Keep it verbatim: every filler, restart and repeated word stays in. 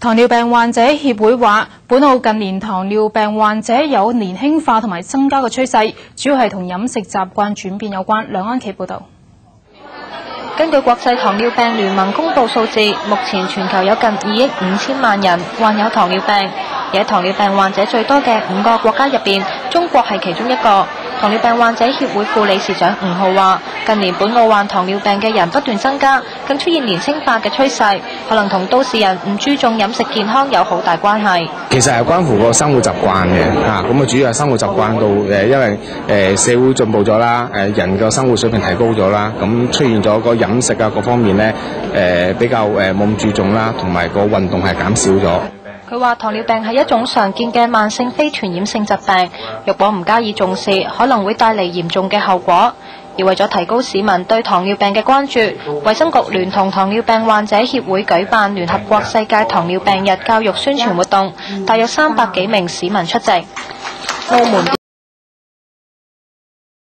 糖尿病患者協會話，本澳近年糖尿病患者有年輕化同埋增加嘅趨勢，主要係同飲食習慣轉變有關。梁安琪報導。 根據國際糖尿病聯盟公佈數字，目前全球有近二億五千萬人患有糖尿病，而喺糖尿病患者最多嘅五個國家入邊，中國係其中一個。糖尿病患者協會副理事長吳浩話：近年本澳患糖尿病嘅人不斷增加，更出現年輕化嘅趨勢，可能同都市人唔注重飲食健康有好大關係。 其實係關乎個生活習慣嘅嚇，咁啊主要係生活習慣到誒，因為誒社會進步咗啦，誒人嘅生活水平提高咗啦，咁出現咗個飲食啊各方面咧誒比較誒冇咁注重啦，同埋個運動係減少咗。 佢話糖尿病係一種常見嘅慢性非傳染性疾病，若果唔加以重視，可能會帶嚟嚴重嘅後果。而為咗提高市民對糖尿病嘅關注，衛生局聯同糖尿病患者協會舉辦聯合國世界糖尿病日教育宣傳活動，大約三百幾名市民出席。澳門